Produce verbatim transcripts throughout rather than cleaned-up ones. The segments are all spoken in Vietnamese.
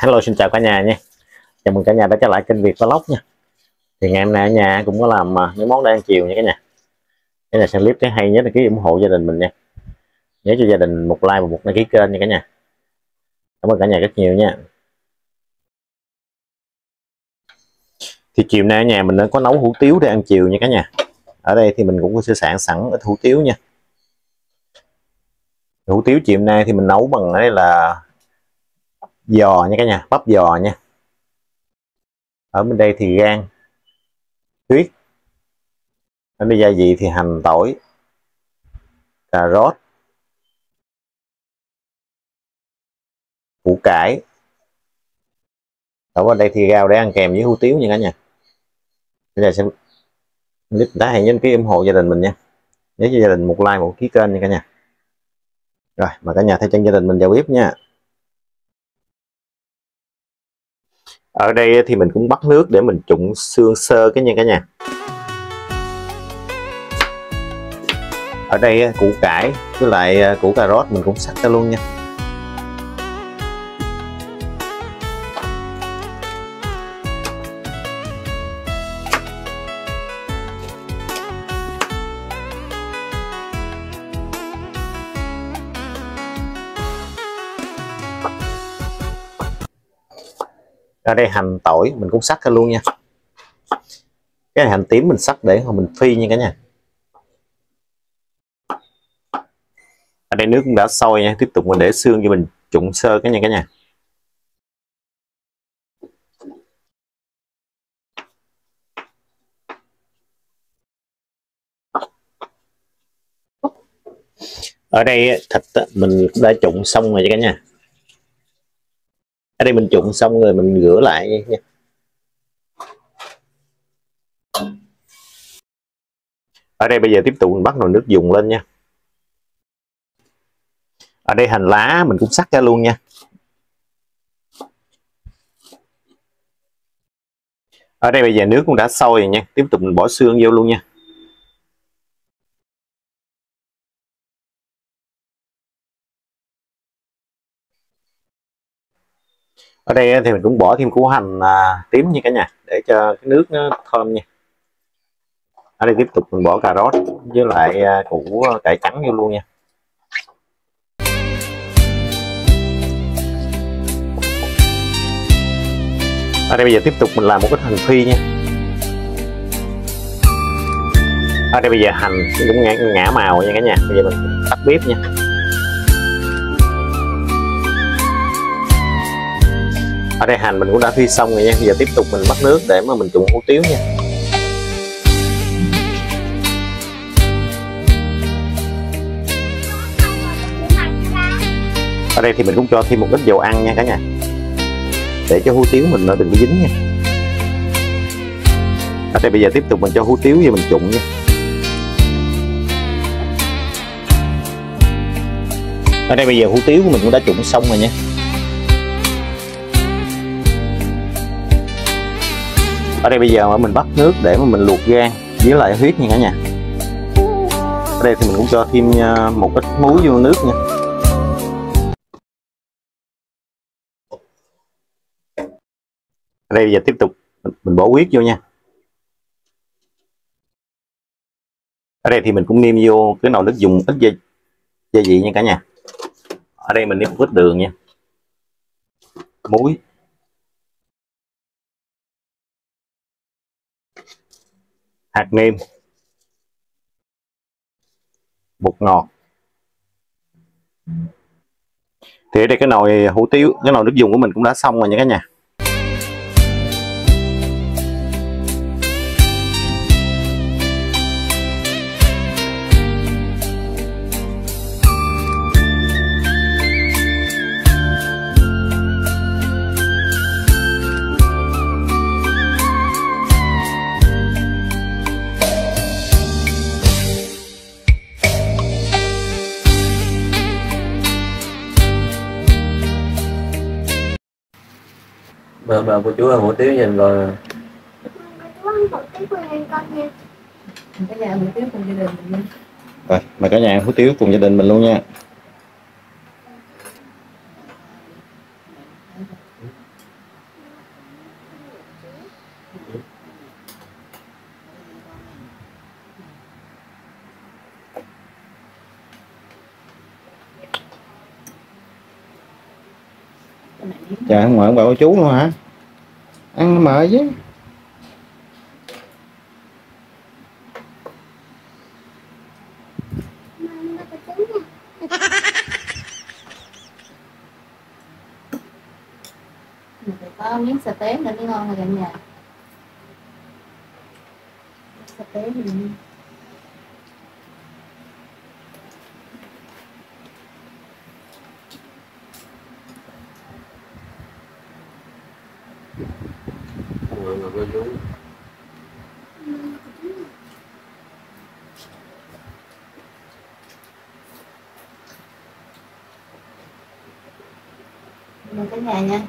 Hello, xin chào cả nhà nha. Chào mừng cả nhà đã trở lại kênh Việt Vlog nha. Thì ngày hôm nay ở nhà cũng có làm mấy món để ăn chiều nha cả nhà. Cái này xem clip thấy hay nhớ đăng ký ủng hộ gia đình mình nha. Nhớ cho gia đình một like và một đăng ký kênh nha cả nhà. Cảm ơn cả nhà rất nhiều nha. Thì chiều nay ở nhà mình đã có nấu hủ tiếu để ăn chiều nha cả nhà. Ở đây thì mình cũng có sơ sạn sẵn ít hủ tiếu nha. Hủ tiếu chiều nay thì mình nấu bằng đây là giò nha cả nhà, bắp giò nha. Ở bên đây thì gan, huyết. Ở đây gia vị thì hành, tỏi, cà rốt, củ cải. Ở bên đây thì rau để ăn kèm với hủ tiếu nha cả nhà. Bây giờ xem clip đã hãy nhấn ký ủng hộ gia đình mình nha. Nhớ cho gia đình một like một ký kênh nha cả nhà. Rồi mà cả nhà theo chân gia đình mình vào bếp nha. Ở đây thì mình cũng bắt nước để mình trụng xương sơ cái nha cả nhà. Ở đây củ cải với lại củ cà rốt mình cũng sắc ra luôn nha. Ở đây hành, tỏi mình cũng sắc ra luôn nha. Cái này hành tím mình sắc để mình phi nha cả nhà. Ở đây nước cũng đã sôi nha, tiếp tục mình để xương cho mình trụng sơ cái nha cả nhà. Ở đây thịt mình đã trụng xong rồi cả nhà. Ở đây mình trụng xong rồi mình rửa lại nha. Ở đây bây giờ tiếp tục mình bắt nồi nước dùng lên nha. Ở đây hành lá mình cũng sắc ra luôn nha. Ở đây bây giờ nước cũng đã sôi rồi nha, tiếp tục mình bỏ xương vô luôn nha. Ở đây thì mình cũng bỏ thêm củ hành à, tím như cả nhà để cho cái nước nó thơm nha. Ở đây tiếp tục mình bỏ cà rốt với lại à, củ cải trắng vô luôn nha. Ở đây bây giờ tiếp tục mình làm một cái hành phi nha. Ở đây bây giờ hành cũng ngã, ngã màu nha cả nhà. Bây giờ mình tắt bếp nha. Ở đây hành mình cũng đã phi xong rồi nha. Bây giờ tiếp tục mình bắt nước để mà mình trụng hủ tiếu nha. Ở đây thì mình cũng cho thêm một ít dầu ăn nha cả nhà, để cho hủ tiếu mình nó đừng có dính nha. Ở đây bây giờ tiếp tục mình cho hủ tiếu vô mình trụng nha. Ở đây bây giờ hủ tiếu của mình cũng đã trụng xong rồi nha. Ở đây bây giờ mình bắt nước để mà mình luộc gan với lại huyết nha cả nhà. Ở đây thì mình cũng cho thêm một ít muối vô nước nha. Ở đây bây giờ tiếp tục mình bỏ huyết vô nha. Ở đây thì mình cũng nêm vô cái nồi nước dùng ít gia, gia vị nha cả nhà. Ở đây mình nêm một ít đường nha, muối, hạt nêm, bột ngọt. Thì ở đây cái nồi hủ tiếu, cái nồi nước dùng của mình cũng đã xong rồi nha cả nhà. Bà, bà cô chú ăn hủ tiếu nhìn rồi. Chú ăn hủ tiếu cùng ăn con nha. Cả nhà hủ tiếu cùng gia đình mình nha. Rồi, mời cả nhà ăn hủ tiếu cùng gia đình mình luôn nha. Trời, không mời ông bà cô chú luôn hả? Ăn mời chứ. Mình phải có miếng sà tế nữa mới ngon rồi cả nhà. Sà tế thì mọi người cô chú. mời cả nhà nha.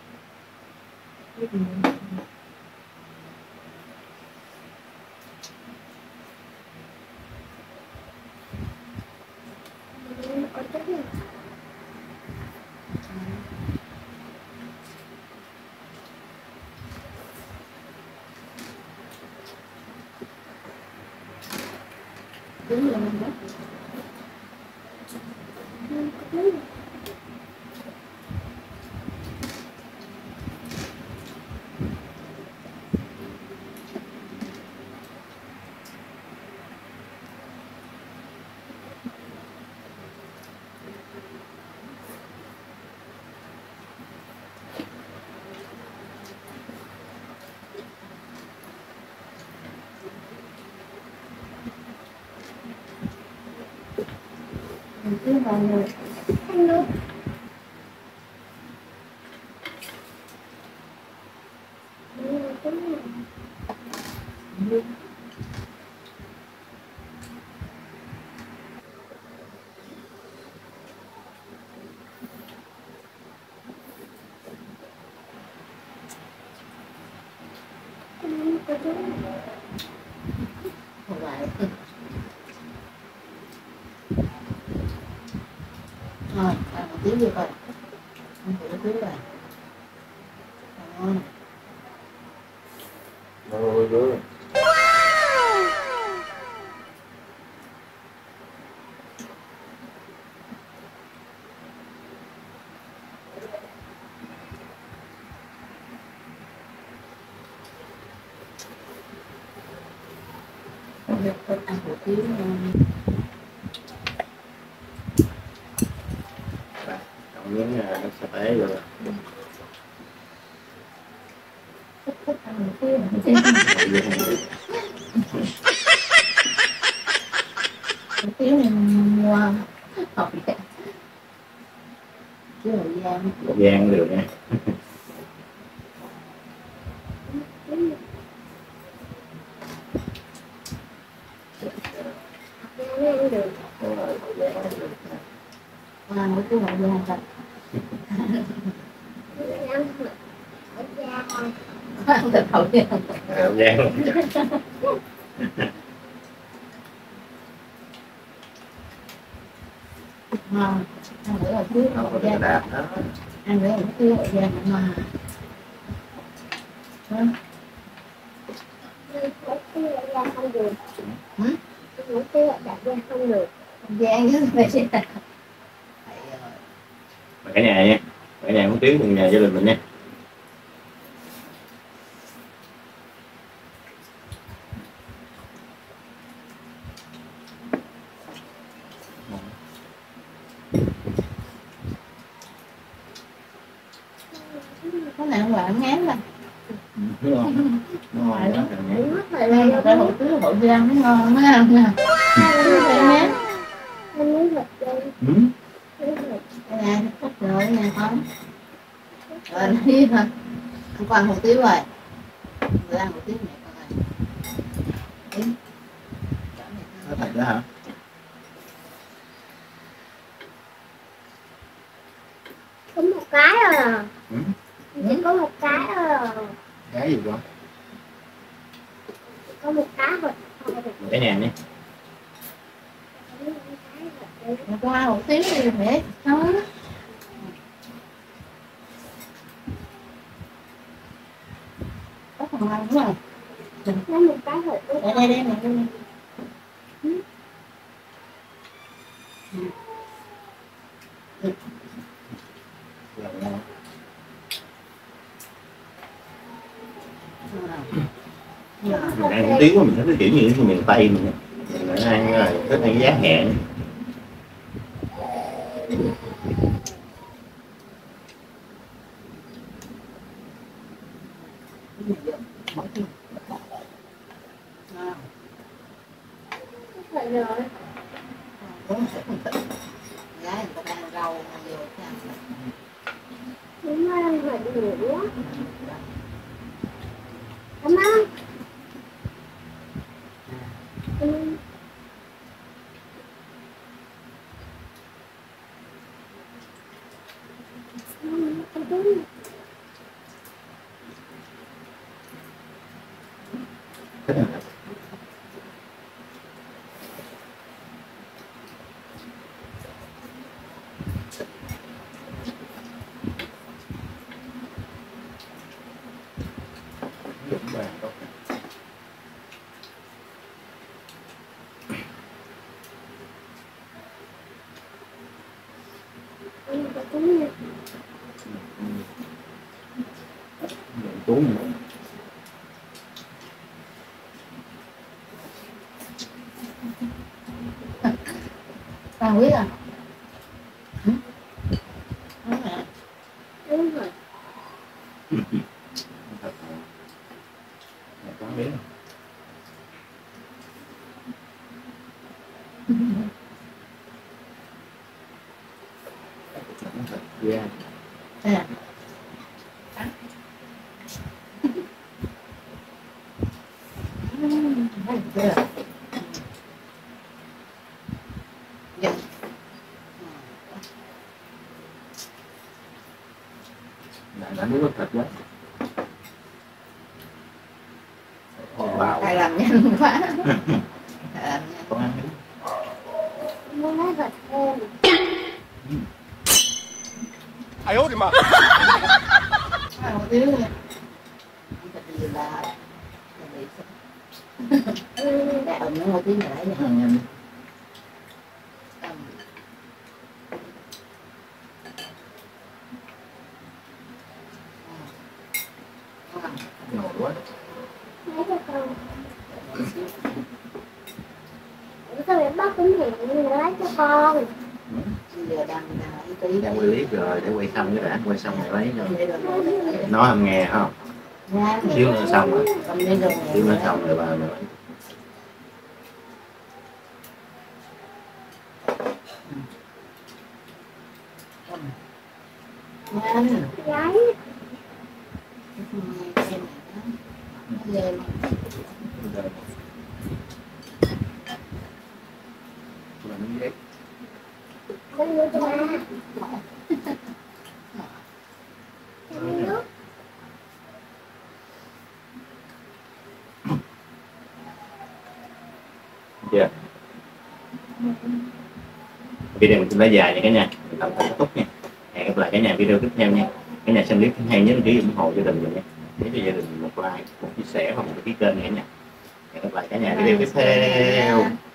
Đúng rồi mình đó. Mình cứ mọi người ăn luôn. Không phải. Rồi, ăn một tiếng đi coi. Ăn thử một tiếng rồi. Ngon. Mọi người cô chú. Ăn hủ tiếu ngon. Cộng miếng nước sa tế rồi. Thích thích ăn hủ tiếu. Hủ tiếu này mua học vậy. Chứ Hậu Giang. Hậu Giang được nha. Ăn hủ tiếu Hậu Giang thật. Ăn thịt Hậu Giang. Hậu Giang. Ngon. Ăn thử hủ tiếu Hậu Giang. Đạp đó. Ăn thử hủ tiếu Hậu Giang ngon. Hả? Không được. Hả? Hủ tiếu đặt ra không được. Hậu Giang chứ phải chứ. Mời cả nhà nha. Cả nhà muốn tiếng cùng nhà gia đình mình nha. Cái này không bạn ngán mà. Đúng không? Ngon đó. Đây một cái hủ tiếu Hậu Giang nó ngon mới ăn nha. Ngán. Anh muốn thịt đây. Ừ. Đây nè, thích rồi nha con. Rồi nó đi thôi. Ăn con hủ tiếu rồi. Người ăn hủ tiếu này con ơi. Đi. Có thịt đó hả? Có một cái à. Ừ. Chỉ có một cái à. Cái gì vậy? Có một cái thôi. Mời cả nhà nha. Nó qua hủ tiếu đi mẹ. Không. Có phần ngon đúng không? Lấy một cái thôi. Đây đây đây mẹ đây. Lòng ngon. mình ăn hủ tiếu mình thích cái kiểu như cái miền Tây mình mình ăn là thích ăn giá hẹn. Phải rồi. Gái người ta đang rau mà vô nha. Đúng rồi, phải đủ. Cảm ơn. Ừ. Ừ, không đúng. Ừ, đúng rồi. Đúng. Tao biết à? Ừ? Đúng rồi. Đúng rồi. Có biết. Yeah. À. Ừm, thấy chưa? Dạ. Là đã muốn thịt quá. Wow. Thầy làm nhanh quá. Thầy làm nhanh. Con ăn đi. Muốn nói thật hơn. Ai ố đi mà. Hai hủ tiếu nha. Không phải gì là là bị Ừ. cái ẩm nó hủ tiếu này đấy nha. Ăn nhanh đi. Ẩm. À. Ngồi quá. Lấy cho con. Ủa sao mẹ bắt cũng hẹn mình lấy cho con. Bây giờ đang đang ý tí Đang quay clip rồi để quay xong cái đã, quay xong rồi lấy Cầm đi rồi ngồi đây. nói không nghe không? Nha, Xíu nữa xong rồi, cầm đi rồi xíu nữa ngồi xong rồi bà nữa. đây. Nhanh. Lấy. Em nó lên. Lấy nước cho ba. Lấy nước. Chưa? Video mình đã dài nha cả nhà, tạm thời kết thúc nha. Hẹn gặp lại cả nhà video tiếp theo nha. Cả nhà xem clip hay nhớ đăng ký ủng hộ gia đình mình nha. Để cho gia đình một like, một chia sẻ và một cái kênh nha cả nhà. Hẹn gặp lại cả nhà video tiếp theo.